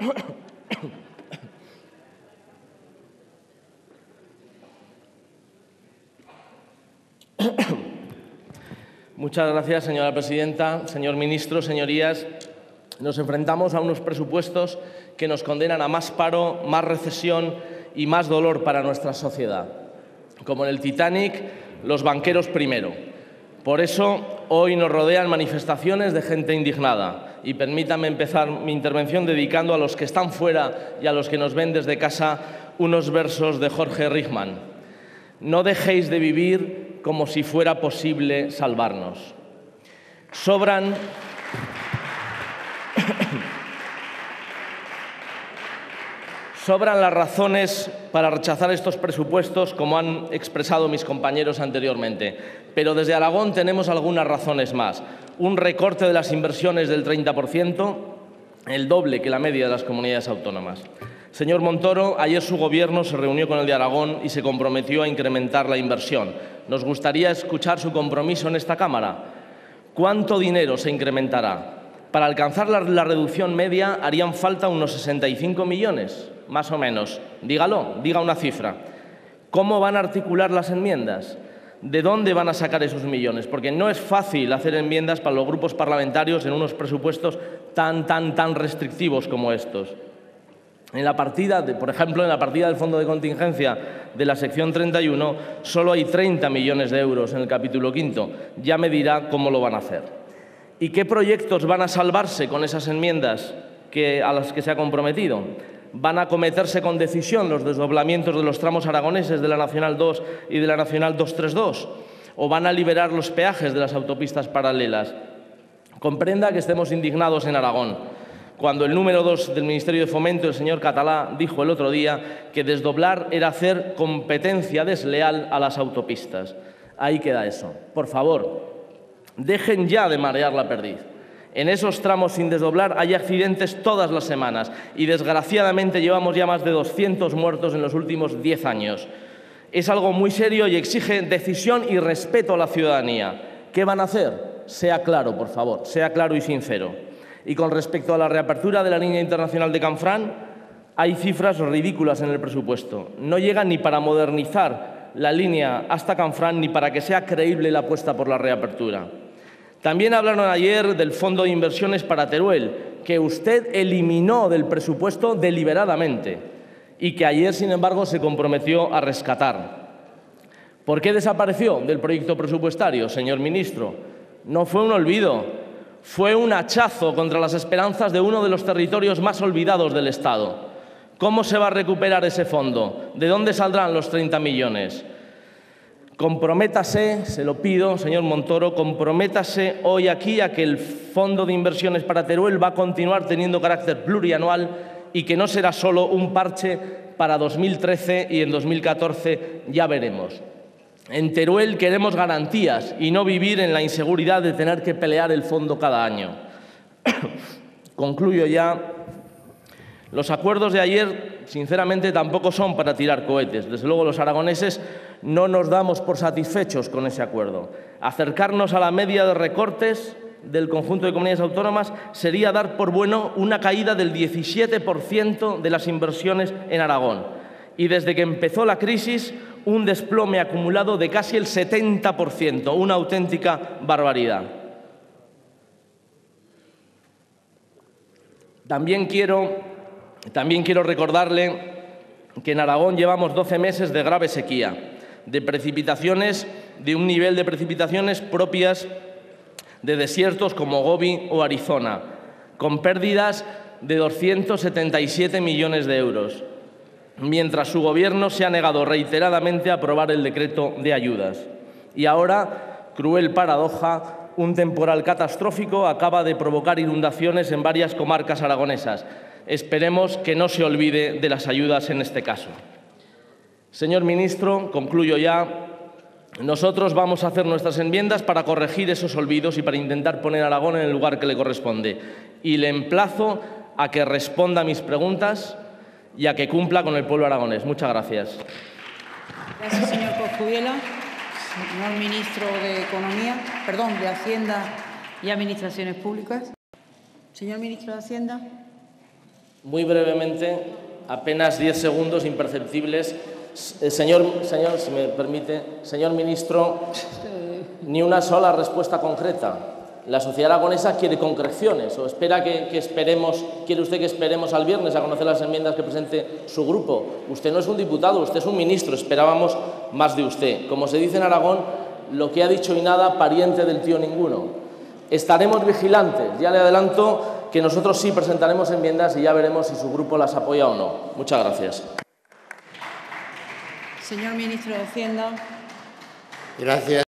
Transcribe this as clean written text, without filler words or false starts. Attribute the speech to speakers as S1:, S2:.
S1: Muchas gracias, señora presidenta. Señor ministro, señorías, nos enfrentamos a unos presupuestos que nos condenan a más paro, más recesión y más dolor para nuestra sociedad. Como en el Titanic, los banqueros primero. Por eso, hoy nos rodean manifestaciones de gente indignada. Y permítanme empezar mi intervención dedicando a los que están fuera y a los que nos ven desde casa unos versos de Jorge Richman. No dejéis de vivir como si fuera posible salvarnos. Sobran las razones para rechazar estos presupuestos, como han expresado mis compañeros anteriormente. Pero desde Aragón tenemos algunas razones más. Un recorte de las inversiones del 30%, el doble que la media de las comunidades autónomas. Señor Montoro, ayer su Gobierno se reunió con el de Aragón y se comprometió a incrementar la inversión. Nos gustaría escuchar su compromiso en esta Cámara. ¿Cuánto dinero se incrementará? Para alcanzar la reducción media harían falta unos 65 millones, más o menos. Dígalo, diga una cifra. ¿Cómo van a articular las enmiendas? ¿De dónde van a sacar esos millones? Porque no es fácil hacer enmiendas para los grupos parlamentarios en unos presupuestos tan restrictivos como estos. En la partida, por ejemplo, en la partida del Fondo de Contingencia de la sección 31, solo hay 30 millones de euros en el capítulo quinto. Ya me dirá cómo lo van a hacer. ¿Y qué proyectos van a salvarse con esas enmiendas a las que se ha comprometido? ¿Van a acometerse con decisión los desdoblamientos de los tramos aragoneses de la Nacional 2 y de la Nacional 232? ¿O van a liberar los peajes de las autopistas paralelas? Comprenda que estemos indignados en Aragón, cuando el número 2 del Ministerio de Fomento, el señor Catalá, dijo el otro día que desdoblar era hacer competencia desleal a las autopistas. Ahí queda eso. Por favor, dejen ya de marear la perdiz. En esos tramos sin desdoblar hay accidentes todas las semanas y, desgraciadamente, llevamos ya más de 200 muertos en los últimos 10 años. Es algo muy serio y exige decisión y respeto a la ciudadanía. ¿Qué van a hacer? Sea claro, por favor, sea claro y sincero. Y con respecto a la reapertura de la línea internacional de Canfrán, hay cifras ridículas en el presupuesto. No llega ni para modernizar la línea hasta Canfrán ni para que sea creíble la apuesta por la reapertura. También hablaron ayer del Fondo de Inversiones para Teruel, que usted eliminó del presupuesto deliberadamente y que ayer, sin embargo, se comprometió a rescatar. ¿Por qué desapareció del proyecto presupuestario, señor ministro? No fue un olvido. Fue un hachazo contra las esperanzas de uno de los territorios más olvidados del Estado. ¿Cómo se va a recuperar ese fondo? ¿De dónde saldrán los 30 millones? Comprométase, se lo pido, señor Montoro, comprométase hoy aquí a que el Fondo de Inversiones para Teruel va a continuar teniendo carácter plurianual y que no será solo un parche para 2013 y en 2014 ya veremos. En Teruel queremos garantías y no vivir en la inseguridad de tener que pelear el fondo cada año. Concluyo ya. Los acuerdos de ayer, sinceramente, tampoco son para tirar cohetes. Desde luego, los aragoneses no nos damos por satisfechos con ese acuerdo. Acercarnos a la media de recortes del conjunto de comunidades autónomas sería dar por bueno una caída del 17% de las inversiones en Aragón. Y desde que empezó la crisis, un desplome acumulado de casi el 70%, una auténtica barbaridad. También quiero recordarle que en Aragón llevamos 12 meses de grave sequía, de un nivel de precipitaciones propias de desiertos como Gobi o Arizona, con pérdidas de 277 millones de euros. Mientras su Gobierno se ha negado reiteradamente a aprobar el decreto de ayudas. Y ahora, cruel paradoja, un temporal catastrófico acaba de provocar inundaciones en varias comarcas aragonesas. Esperemos que no se olvide de las ayudas en este caso. Señor ministro, concluyo ya. Nosotros vamos a hacer nuestras enmiendas para corregir esos olvidos y para intentar poner a Aragón en el lugar que le corresponde. Y le emplazo a que responda a mis preguntas y a que cumpla con el pueblo aragonés. Muchas gracias.
S2: Gracias, señor Coscubiela. Señor ministro de Hacienda y Administraciones Públicas. Señor ministro de Hacienda.
S1: Muy brevemente, apenas 10 segundos imperceptibles. Señor, si me permite, señor ministro, ni una sola respuesta concreta. La sociedad aragonesa quiere concreciones o espera quiere usted que esperemos al viernes a conocer las enmiendas que presente su grupo. Usted no es un diputado, usted es un ministro, esperábamos más de usted. Como se dice en Aragón, lo que ha dicho y nada, pariente del tío ninguno. Estaremos vigilantes, ya le adelanto que nosotros sí presentaremos enmiendas y ya veremos si su grupo las apoya o no. Muchas gracias.
S2: Señor ministro de Hacienda.
S3: Gracias.